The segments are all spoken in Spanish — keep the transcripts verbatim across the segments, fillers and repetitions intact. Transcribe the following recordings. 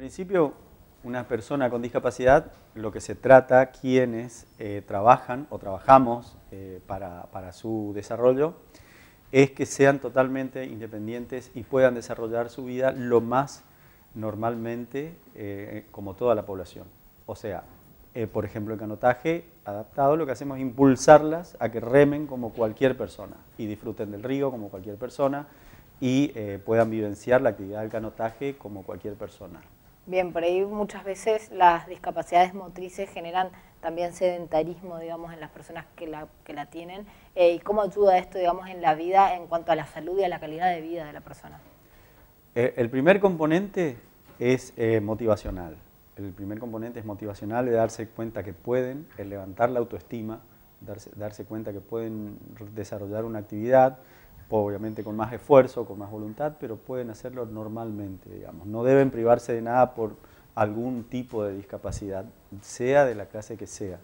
principio, una persona con discapacidad, lo que se trata, quienes eh, trabajan o trabajamos eh, para, para su desarrollo, es que sean totalmente independientes y puedan desarrollar su vida lo más normalmente eh, como toda la población. O sea, eh, por ejemplo, el canotaje adaptado, lo que hacemos es impulsarlas a que remen como cualquier persona y disfruten del río como cualquier persona y eh, puedan vivenciar la actividad del canotaje como cualquier persona. Bien, por ahí muchas veces las discapacidades motrices generan también sedentarismo, digamos, en las personas que la, que la tienen. Eh, ¿Y cómo ayuda esto, digamos, en la vida en cuanto a la salud y a la calidad de vida de la persona? Eh, el primer componente es eh, motivacional. El primer componente es motivacional, de darse cuenta que pueden, el levantar la autoestima, darse, darse cuenta que pueden desarrollar una actividad, obviamente con más esfuerzo, con más voluntad, pero pueden hacerlo normalmente, digamos. No deben privarse de nada por algún tipo de discapacidad, sea de la clase que sea.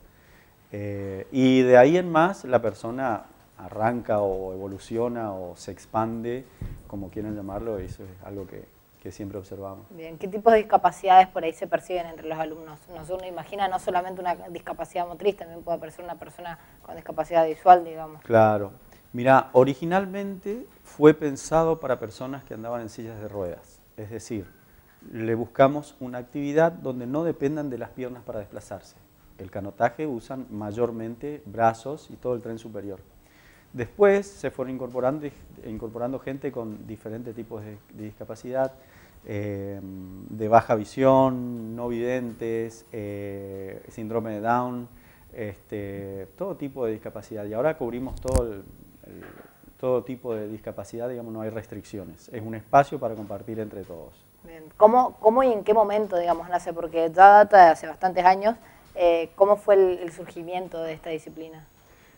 Eh, y de ahí en más la persona arranca o evoluciona o se expande, como quieran llamarlo, y eso es algo que, que siempre observamos. Bien, ¿qué tipos de discapacidades por ahí se perciben entre los alumnos? Uno imagina no solamente una discapacidad motriz, también puede aparecer una persona con discapacidad visual, digamos. Claro. Mira, originalmente fue pensado para personas que andaban en sillas de ruedas, es decir, le buscamos una actividad donde no dependan de las piernas para desplazarse. El canotaje usan mayormente brazos y todo el tren superior. Después se fueron incorporando, incorporando gente con diferentes tipos de, de discapacidad, eh, de baja visión, no videntes, eh, síndrome de Down, este, todo tipo de discapacidad. Y ahora cubrimos todo el, el, todo tipo de discapacidad, digamos, no hay restricciones. Es un espacio para compartir entre todos. Bien. ¿Cómo, cómo y en qué momento, digamos, nace? Porque ya data de hace bastantes años. Eh, ¿Cómo fue el, el surgimiento de esta disciplina?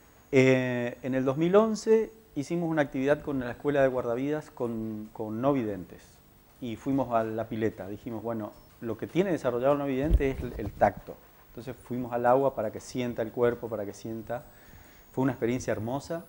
Eh, en el dos mil once hicimos una actividad con la escuela de guardavidas con, con no videntes y fuimos a la pileta. Dijimos, bueno, lo que tiene desarrollado el no vidente es el, el tacto. Entonces fuimos al agua para que sienta el cuerpo, para que sienta. Fue una experiencia hermosa.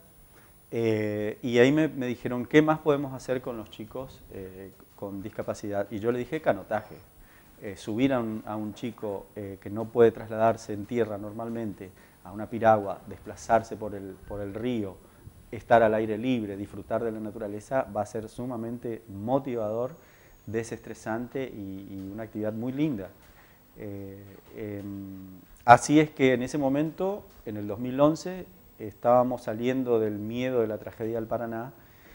Eh, y ahí me, me dijeron, ¿qué más podemos hacer con los chicos eh, con discapacidad? Y yo le dije, canotaje. Eh, subir a un, a un chico eh, que no puede trasladarse en tierra normalmente, a una piragua, desplazarse por el, por el río, estar al aire libre, disfrutar de la naturaleza, va a ser sumamente motivador, desestresante y, y una actividad muy linda. Eh, eh, así es que en ese momento, en el dos mil once, estábamos saliendo del miedo de la tragedia del Paraná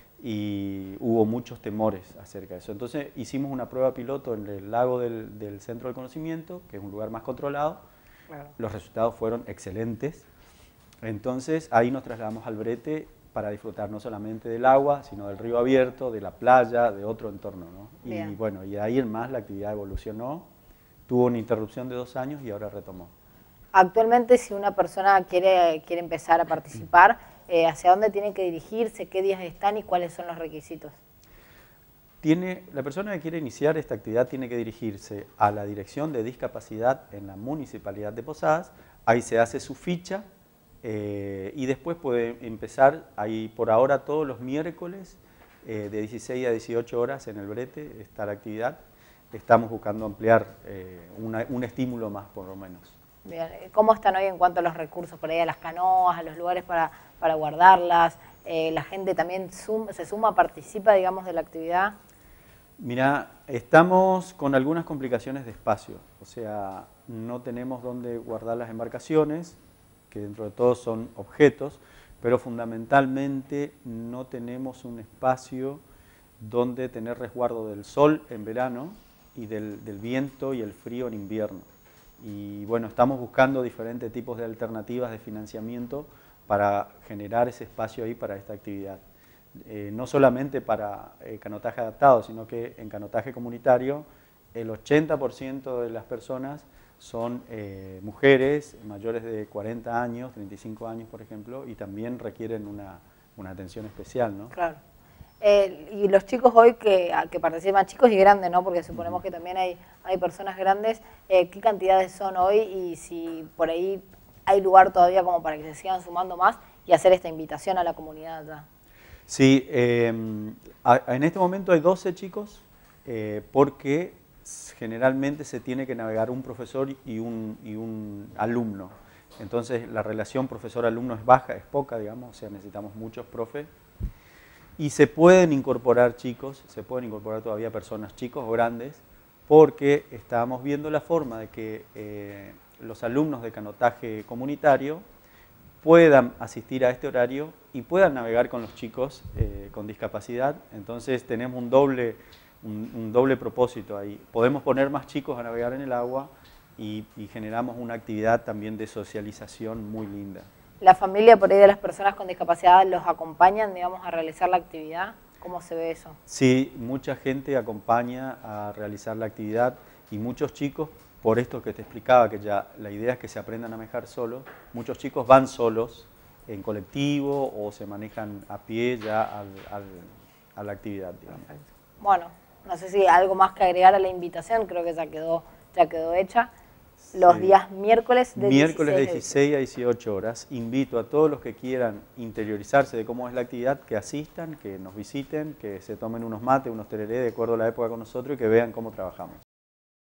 y hubo muchos temores acerca de eso. Entonces hicimos una prueba piloto en el lago del, del Centro del Conocimiento, que es un lugar más controlado. Claro. Los resultados fueron excelentes. Entonces ahí nos trasladamos al Brete para disfrutar no solamente del agua, sino del río abierto, de la playa, de otro entorno, ¿no? Y bueno, y de ahí en más la actividad evolucionó, tuvo una interrupción de dos años y ahora retomó. Actualmente, si una persona quiere, quiere empezar a participar, eh, ¿hacia dónde tiene que dirigirse? ¿Qué días están y cuáles son los requisitos? Tiene, la persona que quiere iniciar esta actividad tiene que dirigirse a la Dirección de Discapacidad en la Municipalidad de Posadas, ahí se hace su ficha eh, y después puede empezar, ahí por ahora todos los miércoles eh, de dieciséis a dieciocho horas en el Brete está la actividad, estamos buscando ampliar eh, una, un estímulo más por lo menos. Bien, ¿cómo están hoy en cuanto a los recursos, por ahí a las canoas, a los lugares para, para guardarlas? Eh, ¿La gente también suma, se suma, participa, digamos, de la actividad? Mira, estamos con algunas complicaciones de espacio, o sea, no tenemos dónde guardar las embarcaciones, que dentro de todo son objetos, pero fundamentalmente no tenemos un espacio donde tener resguardo del sol en verano y del, del viento y el frío en invierno. Y bueno, estamos buscando diferentes tipos de alternativas de financiamiento para generar ese espacio ahí para esta actividad. Eh, no solamente para eh, canotaje adaptado, sino que en canotaje comunitario el ochenta por ciento de las personas son eh, mujeres mayores de cuarenta años, treinta y cinco años por ejemplo, y también requieren una, una atención especial, ¿no? Claro. Eh, y los chicos hoy que, que participan, chicos y grandes, ¿no? Porque suponemos que también hay, hay personas grandes, eh, ¿qué cantidades son hoy y si por ahí hay lugar todavía como para que se sigan sumando más y hacer esta invitación a la comunidad ya? Sí, eh, a, en este momento hay doce chicos eh, porque generalmente se tiene que navegar un profesor y un, y un alumno. Entonces la relación profesor-alumno es baja, es poca, digamos, o sea, necesitamos muchos profes. Y se pueden incorporar chicos, se pueden incorporar todavía personas, chicos o grandes, porque estamos viendo la forma de que eh, los alumnos de canotaje comunitario puedan asistir a este horario y puedan navegar con los chicos eh, con discapacidad. Entonces tenemos un doble, un, un doble propósito ahí. Podemos poner más chicos a navegar en el agua y, y generamos una actividad también de socialización muy linda. ¿La familia por ahí de las personas con discapacidad los acompañan, digamos, a realizar la actividad? ¿Cómo se ve eso? Sí, mucha gente acompaña a realizar la actividad y muchos chicos, por esto que te explicaba, que ya la idea es que se aprendan a manejar solos, muchos chicos van solos en colectivo o se manejan a pie ya al, al, a la actividad, digamos. Bueno, no sé si algo más que agregar a la invitación, creo que ya quedó, ya quedó hecha. Los sí. días miércoles de miércoles dieciséis a dieciocho horas. Invito a todos los que quieran interiorizarse de cómo es la actividad, que asistan, que nos visiten, que se tomen unos mates, unos tereré de acuerdo a la época con nosotros y que vean cómo trabajamos.